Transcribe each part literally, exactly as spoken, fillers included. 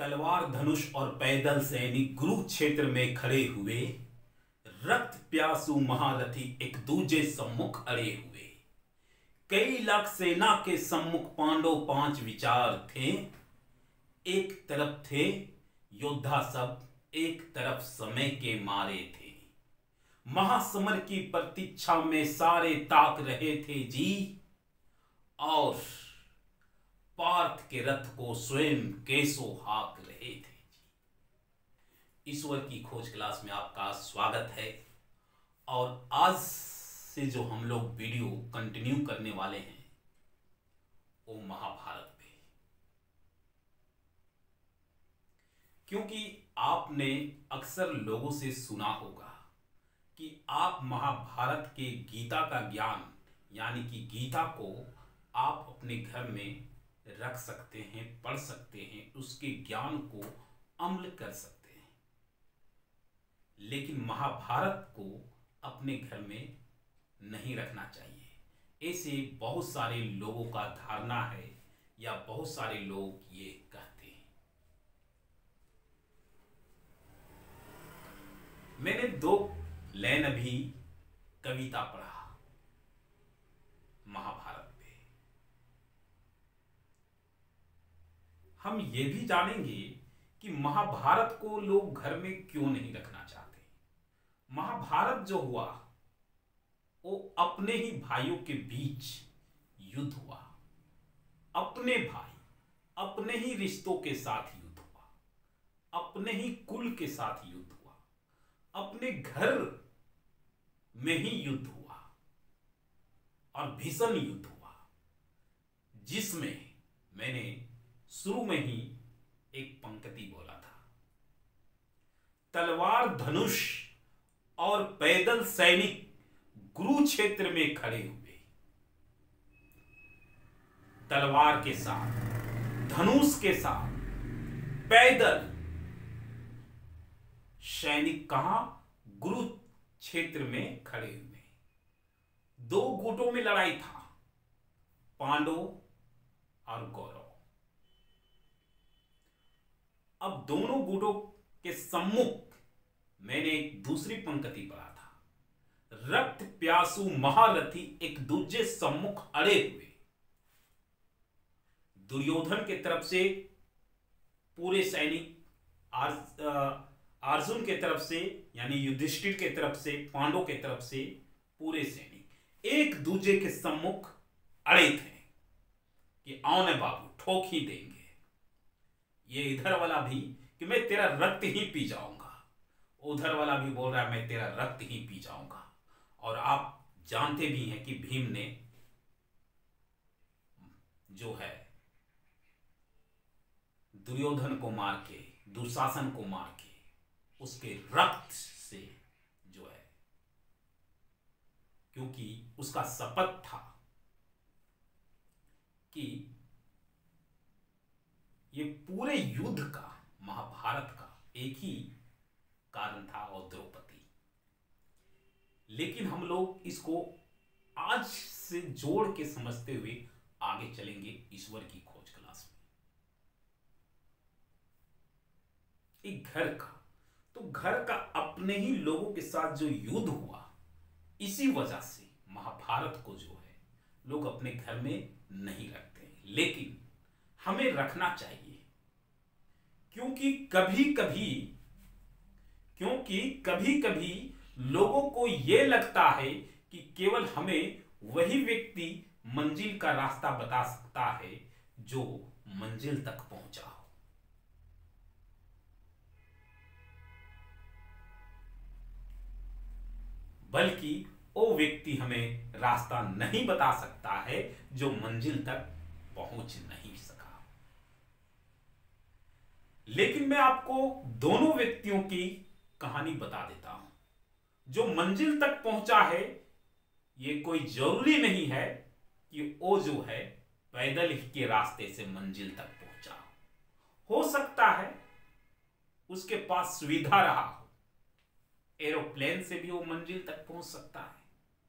तलवार धनुष और पैदल सैनिक कुरुक्षेत्र में खड़े हुए, रक्त प्यासु महारथी एक दूजे सम्मुख अड़े हुए। कई लाख सेना के सम्मुख पांडव पांच विचार थे। एक तरफ थे योद्धा सब, एक तरफ समय के मारे थे। महासमर की प्रतीक्षा में सारे ताक रहे थे जी, और पार्थ के रथ को स्वयं केसो हाँक रहे थे जी। ईश्वर की खोज क्लास में आपका स्वागत है। और आज से जो हम लोग वीडियो कंटिन्यू करने वाले हैं वो महाभारत पे, क्योंकि आपने अक्सर लोगों से सुना होगा कि आप महाभारत के गीता का ज्ञान यानी कि गीता को आप अपने घर में रख सकते हैं, पढ़ सकते हैं, उसके ज्ञान को अमल कर सकते हैं, लेकिन महाभारत को अपने घर में नहीं रखना चाहिए। ऐसे बहुत सारे लोगों का धारणा है या बहुत सारे लोग ये कहते हैं। मैंने दो लाइन अभी कविता पढ़ा महाभारत पे। हम ये भी जानेंगे कि महाभारत को लोग घर में क्यों नहीं रखना चाहते। महाभारत जो हुआ वो अपने ही भाइयों के बीच युद्ध हुआ। अपने भाई, अपने ही रिश्तों के साथ युद्ध हुआ, अपने ही कुल के साथ युद्ध हुआ, अपने घर में ही युद्ध हुआ और भीषण युद्ध हुआ, जिसमें मैंने शुरू में ही एक पंक्ति बोला था, तलवार धनुष और पैदल सैनिक कुरुक्षेत्र में खड़े हुए। तलवार के साथ, धनुष के साथ पैदल सैनिक कहां? कुरुक्षेत्र में खड़े हुए। दो गुटों में लड़ाई था, पांडव और कौरव। अब दोनों गुटों के सम्मुख मैंने एक दूसरी पंक्ति पढ़ा था, रक्त प्यासु महारथी एक दूजे सम्मुख अड़े हुए। दुर्योधन के तरफ से पूरे सैनिक, अर्जुन के तरफ से यानी युधिष्ठिर के तरफ से, पांडव के तरफ से पूरे सैनिक एक दूजे के सम्मुख अड़े थे कि आओ न बाबू, ठोक ही देंगे। ये इधर वाला भी कि मैं तेरा रक्त ही पी जाऊंगा, उधर वाला भी बोल रहा है मैं तेरा रक्त ही पी जाऊंगा। और आप जानते भी हैं कि भीम ने जो है दुर्योधन को मार के, दुशासन को मार के, उसके रक्त से जो है, क्योंकि उसका शपथ था कि ये पूरे युद्ध का, महाभारत का एक ही कारण था, और द्रौपदी। लेकिन हम लोग इसको आज से जोड़ के समझते हुए आगे चलेंगे ईश्वर की खोज क्लास में। एक घर का, तो घर का अपने ही लोगों के साथ जो युद्ध हुआ, इसी वजह से महाभारत को जो है लोग अपने घर में नहीं रखते हैं, लेकिन हमें रखना चाहिए। क्योंकि कभी कभी क्योंकि कभी कभी लोगों को यह लगता है कि केवल हमें वही व्यक्ति मंजिल का रास्ता बता सकता है जो मंजिल तक पहुंचा हो। बल्कि वो व्यक्ति हमें रास्ता नहीं बता सकता है जो मंजिल तक पहुंच नहीं सका। लेकिन मैं आपको दोनों व्यक्तियों की कहानी बता देता हूं। जो मंजिल तक पहुंचा है, ये कोई जरूरी नहीं है कि वो जो है पैदल ही के रास्ते से मंजिल तक पहुंचा हो। हो सकता है उसके पास सुविधा रहा हो, एरोप्लेन से भी वो मंजिल तक पहुंच सकता है।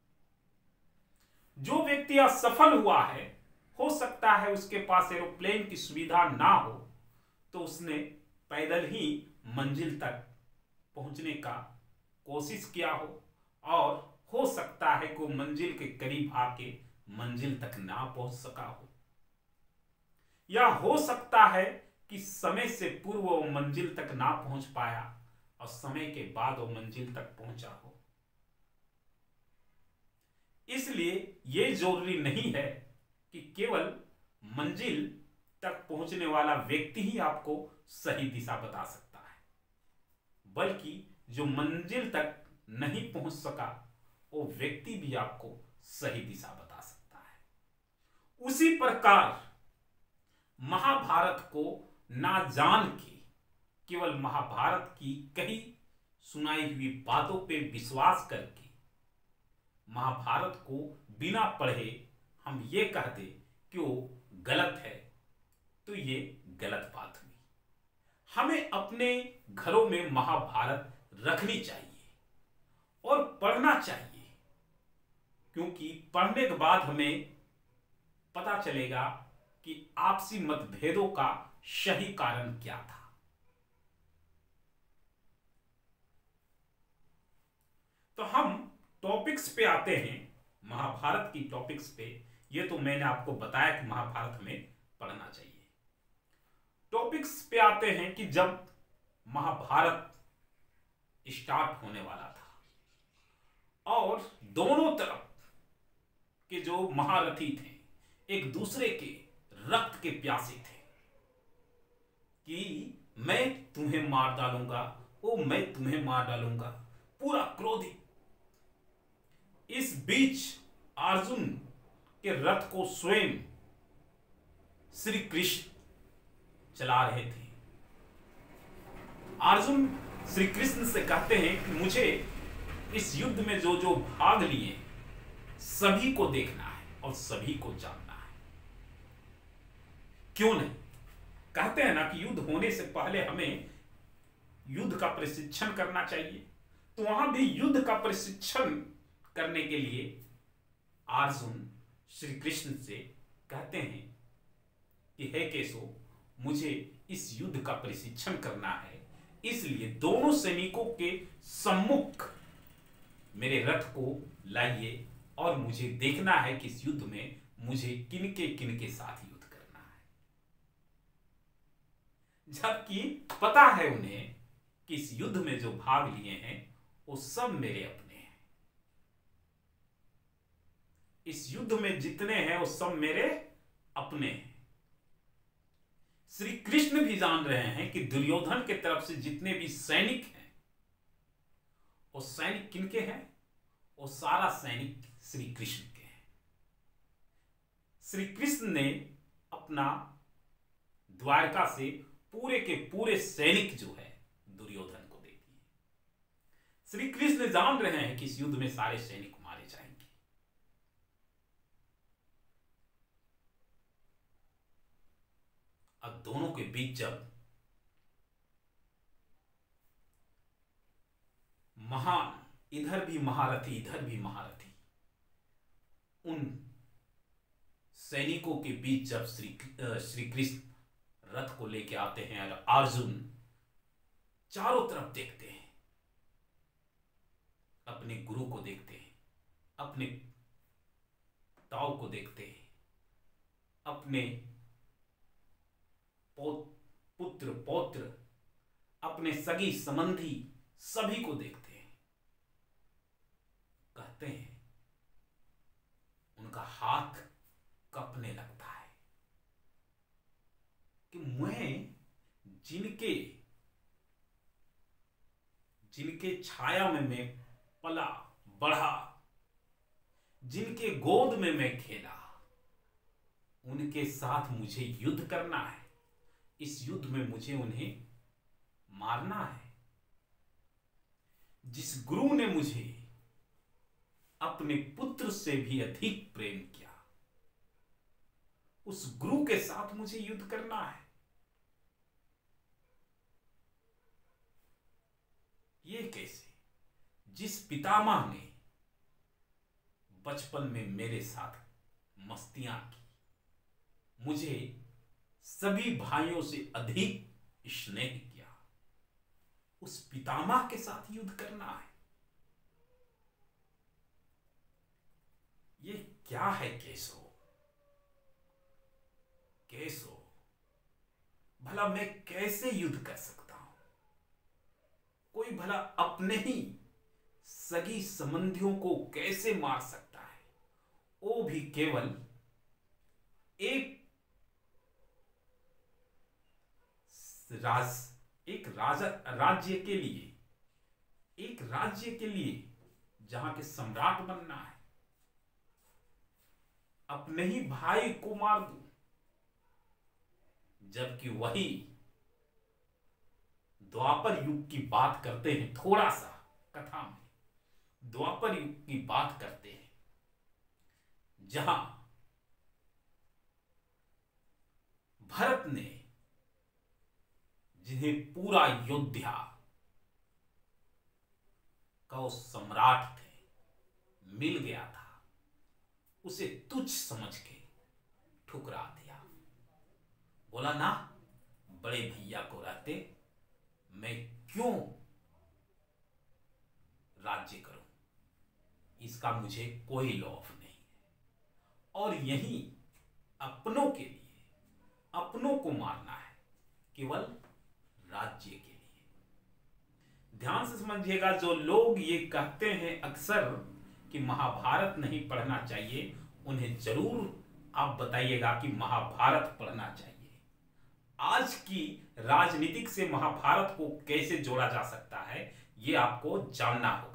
जो व्यक्ति असफल हुआ है, हो सकता है उसके पास एरोप्लेन की सुविधा ना हो, तो उसने पैदल ही मंजिल तक पहुंचने का कोशिश किया हो, और हो सकता है कि मंजिल के करीब आके मंजिल तक ना पहुंच सका हो, या हो सकता है कि समय से पूर्व वो मंजिल तक ना पहुंच पाया और समय के बाद वो मंजिल तक पहुंचा हो। इसलिए ये जरूरी नहीं है कि केवल मंजिल तक पहुंचने वाला व्यक्ति ही आपको सही दिशा बता सकता है, बल्कि जो मंजिल तक नहीं पहुंच सका वो व्यक्ति भी आपको सही दिशा बता सकता है। उसी प्रकार महाभारत को ना जान के केवल महाभारत की कही सुनाई हुई बातों पे विश्वास करके महाभारत को बिना पढ़े हम ये कहते कि वो गलत है, तो ये गलत बात हुई। हमें अपने घरों में महाभारत रखनी चाहिए और पढ़ना चाहिए, क्योंकि पढ़ने के बाद हमें पता चलेगा कि आपसी मतभेदों का सही कारण क्या था। तो हम टॉपिक्स पे आते हैं, महाभारत की टॉपिक्स पे। ये तो मैंने आपको बताया कि महाभारत हमें पढ़ना चाहिए। टॉपिक्स पे आते हैं कि जब महाभारत स्टार्ट होने वाला था और दोनों तरफ के जो महारथी थे एक दूसरे के रक्त के प्यासे थे कि मैं तुम्हें मार डालूंगा, ओ मैं तुम्हें मार डालूंगा, पूरा क्रोधित। इस बीच अर्जुन के रथ को स्वयं श्री कृष्ण चला रहे थे। अर्जुन श्री कृष्ण से कहते हैं कि मुझे इस युद्ध में जो जो भाग लिए सभी को देखना है और सभी को जानना है। क्यों नहीं? कहते हैं ना कि युद्ध होने से पहले हमें युद्ध का प्रशिक्षण करना चाहिए। तो वहां भी युद्ध का प्रशिक्षण करने के लिए अर्जुन श्री कृष्ण से कहते हैं कि हे केशव, मुझे इस युद्ध का प्रशिक्षण करना है, इसलिए दोनों सैनिकों के सम्मुख मेरे रथ को लाइए और मुझे देखना है कि इस युद्ध में मुझे किनके किनके साथ युद्ध करना है। जबकि पता है उन्हें कि इस युद्ध में जो भाग लिए हैं वो सब मेरे अपने हैं। इस युद्ध में जितने हैं वो सब मेरे अपने हैं। श्री कृष्ण भी जान रहे हैं कि दुर्योधन के तरफ से जितने भी सैनिक हैं वो सैनिक किनके हैं? वो सारा सैनिक श्री कृष्ण के हैं। श्री कृष्ण ने अपना द्वारका से पूरे के पूरे सैनिक जो है दुर्योधन को दे दिए। श्री कृष्ण जान रहे हैं कि इस युद्ध में सारे सैनिक मारे जाएंगे। अब दोनों के बीच जब महान, इधर भी महारथी इधर भी महारथी, उन सैनिकों के बीच जब श्री श्री कृष्ण रथ को लेके आते हैं और अर्जुन चारों तरफ देखते हैं, अपने गुरु को देखते हैं, अपने ताऊ को देखते हैं, अपने पुत्र पौत्र, अपने सगी संबंधी सभी को देखते हैं। कहते हैं उनका हाथ कपने लगता है कि मैं जिनके जिनके छाया में मैं पला बढ़ा, जिनके गोद में मैं खेला, उनके साथ मुझे युद्ध करना है। इस युद्ध में मुझे उन्हें मारना है। जिस गुरु ने मुझे अपने पुत्र से भी अधिक प्रेम किया, उस गुरु के साथ मुझे युद्ध करना है। ये कैसे? जिस पितामह ने बचपन में मेरे साथ मस्तियां की, मुझे सभी भाइयों से अधिक स्नेह किया, उस पितामह के साथ युद्ध करना है। ये क्या है केशव? केशव, भला मैं कैसे युद्ध कर सकता हूं? कोई भला अपने ही सगी संबंधियों को कैसे मार सकता है, वो भी केवल एक राज एक राजा राज्य के लिए, एक राज्य के लिए जहां के सम्राट बनना है। अपने ही भाई को मार दूं, जबकि वही द्वापर युग की बात करते हैं। थोड़ा सा कथा में द्वापर युग की बात करते हैं, जहां भरत ने, जिन्हें पूरा योद्धा का वो सम्राट थे, मिल गया था, उसे तुच्छ समझ के ठुकरा दिया। बोला ना, बड़े भैया को रहते मैं क्यों राज्य करूं, इसका मुझे कोई लौफ नहीं है। और यही अपनों के लिए, अपनों को मारना है, केवल राज्य के लिए। ध्यान से समझिएगा, जो लोग ये कहते हैं अक्सर कि महाभारत नहीं पढ़ना चाहिए, उन्हें जरूर आप बताइएगा कि महाभारत पढ़ना चाहिए। आज की राजनीतिक से महाभारत को कैसे जोड़ा जा सकता है, यह आपको जानना होगा।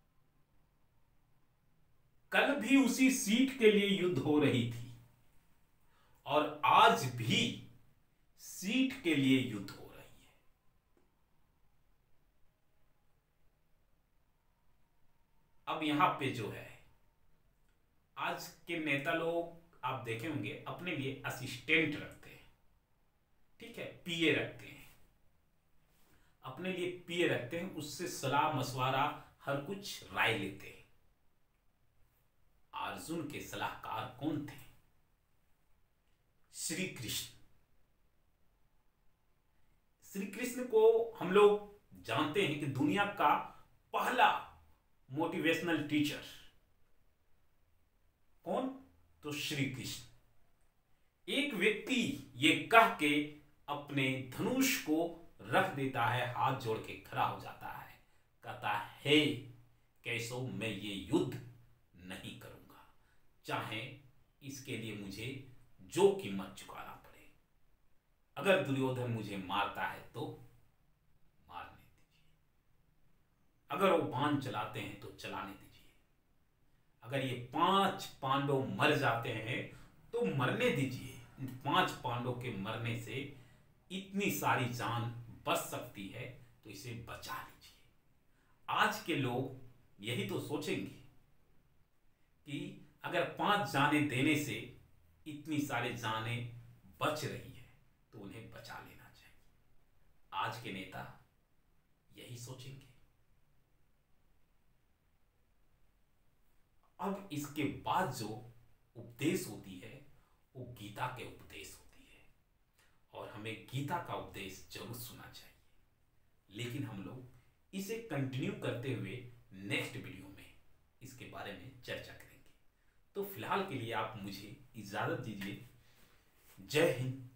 कल भी उसी सीट के लिए युद्ध हो रही थी और आज भी सीट के लिए युद्ध हो रही है। अब यहां पे जो है, आज के नेता लोग आप देखे होंगे अपने लिए असिस्टेंट रखते हैं, ठीक है, पीए रखते हैं, अपने लिए पीए रखते हैं, उससे सलाह मशवरा हर कुछ राय लेते हैं। अर्जुन के सलाहकार कौन थे? श्री कृष्ण। श्री कृष्ण को हम लोग जानते हैं कि दुनिया का पहला मोटिवेशनल टीचर कौन? तो श्री कृष्ण। एक व्यक्ति ये कह के अपने धनुष को रख देता है, हाथ जोड़ के खड़ा हो जाता है, कहता है केशव, मैं ये युद्ध नहीं करूंगा, चाहे इसके लिए मुझे जो कीमत चुकाना पड़े। अगर दुर्योधन मुझे मारता है तो मारने दीजिए, अगर वो बाण चलाते हैं तो चलाने दीजिए, अगर ये पांच पांडव मर जाते हैं तो मरने दीजिए। इन पांच पांडव के मरने से इतनी सारी जान बच सकती है, तो इसे बचा लीजिए। आज के लोग यही तो सोचेंगे कि अगर पांच जानें देने से इतनी सारी जानें बच रही है तो उन्हें बचा लेना चाहिए। आज के नेता यही सोचेंगे। अब इसके बाद जो उपदेश होती है वो गीता के उपदेश होती है, और हमें गीता का उपदेश जरूर सुनना चाहिए। लेकिन हम लोग इसे कंटिन्यू करते हुए नेक्स्ट वीडियो में इसके बारे में चर्चा करेंगे। तो फिलहाल के लिए आप मुझे इजाजत दीजिए। जय हिंद,